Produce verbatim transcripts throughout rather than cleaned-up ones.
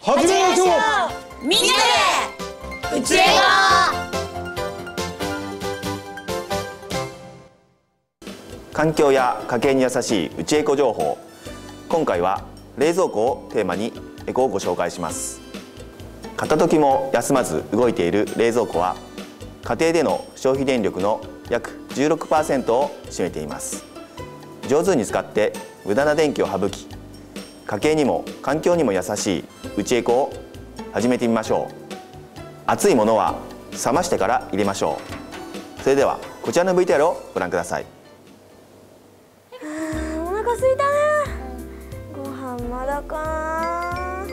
始めましょう。 みんなでうちえ環境や家計に優しいうちエコ情報。今回は冷蔵庫をテーマにエコをご紹介します。片時も休まず動いている冷蔵庫は家庭での消費電力の約 じゅうろくパーセント を占めています。上手に使って無駄な電気を省き、家計にも環境にも優しいうちエコを始めてみましょう。熱いものは冷ましてから入れましょう。それではこちらの ブイティーアール をご覧ください。 お腹空いたね。ご飯まだかな。 はい、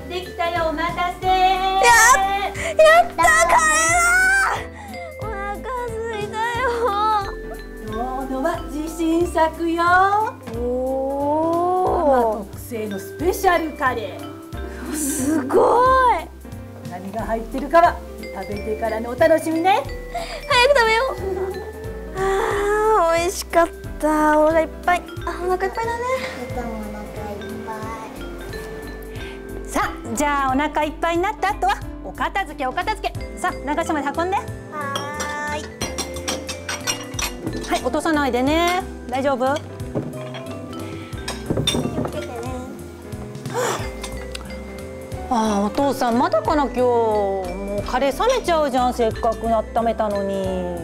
できたよ。お待たせ。 ややった、カレーだ。お腹空いたよ。 今日のは自信作よ。 おママお、 特製のスペシャルカレー。 すごい。 何が入ってるかは食べてからのお楽しみね。 早く食べよう。あー、美味しかった。お腹いっぱい。あ、お腹いっぱいだね。 さあ、じゃあお腹いっぱいになった後はお片付けお片付け。さあ、流しまで運んで。 はーい。 はい、落とさないでね。大丈夫？ 気をつけてね。 ああ、お父さんまだかな今日。もうカレー冷めちゃうじゃん。せっかく温めたのに。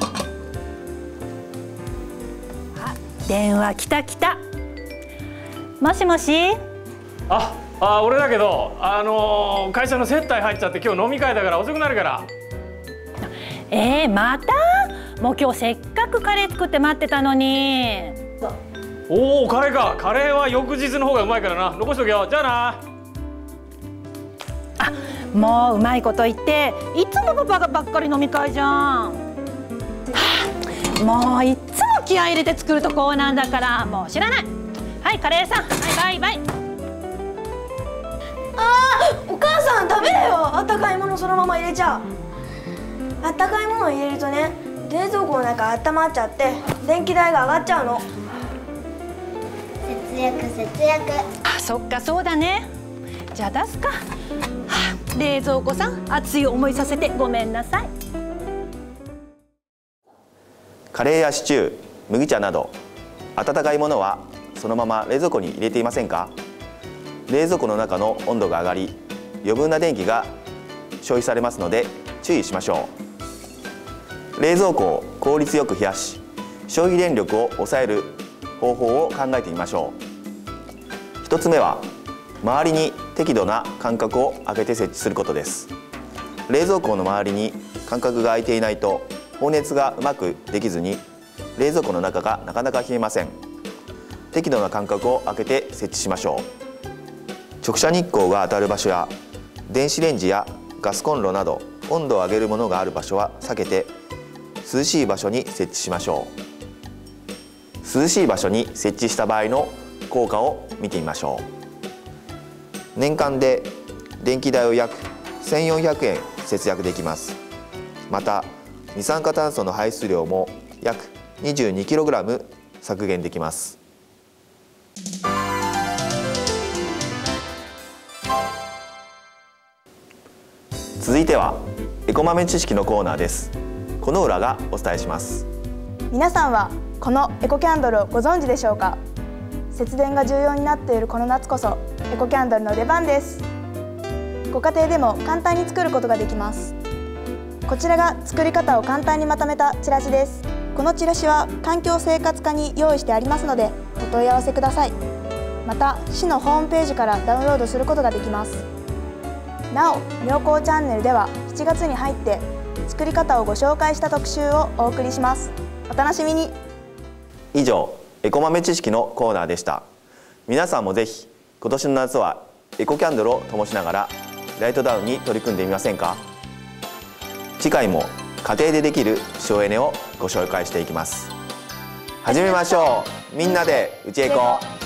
あ、電話来た来た。もしもし。 あ、あ、俺だけど、あのー、会社の接待入っちゃって今日飲み会だから遅くなるから。 えー、また？もう今日せっかくカレー作って待ってたのに。 おお、カレーか。カレーは翌日の方がうまいからな。残しとけよ。じゃあな。 あ、もううまいこと言って、いつもパパがばっかり飲み会じゃん。はあ、もういつも気合い入れて作るとこうなんだから、もう知らない。はい、カレーさん、はいバイバイ。 あー、お母さん食べれよ。あったかいものそのまま入れちゃう。あったかいものを入れるとね、冷蔵庫の中温まっちゃって電気代が上がっちゃうの。 節約節約。 あ、そっか、そうだね。じゃあ出すか。はあ、冷蔵庫さん、熱い思いさせてごめんなさい。 カレーやシチュー、麦茶など温かいものはそのまま冷蔵庫に入れていませんか？冷蔵庫の中の温度が上がり、余分な電気が消費されますので注意しましょう。冷蔵庫を効率よく冷やし、消費電力を抑える方法を考えてみましょう。一つ目は周りに適度な間隔を空けて設置することです。冷蔵庫の周りに間隔が空いていないと放熱がうまくできずに冷蔵庫の中がなかなか冷えません。適度な間隔を空けて設置しましょう。直射日光が当たる場所や電子レンジやガスコンロなど温度を上げるものがある場所は避けて涼しい場所に設置しましょう。涼しい場所に設置した場合の効果を見てみましょう。年間で電気代を約せんよんひゃくえん節約できます。また二酸化炭素の排出量も約 にじゅうにキログラム 削減できます。続いてはエコ豆知識のコーナーです。この浦がお伝えします。 皆さんはこのエコキャンドルをご存知でしょうか？節電が重要になっているこの夏こそエコキャンドルの出番です。ご家庭でも簡単に作ることができます。こちらが作り方を簡単にまとめたチラシです。このチラシは環境生活課に用意してありますのでお問い合わせください。また市のホームページからダウンロードすることができます。なお、妙高チャンネルではしちがつに入って作り方をご紹介した特集をお送りします。お楽しみに。 以上、エコ豆知識のコーナーでした。皆さんもぜひ今年の夏はエコキャンドルを灯しながらライトダウンに取り組んでみませんか？次回も家庭でできる省エネをご紹介していきます。始めましょう。みんなでうちエコ。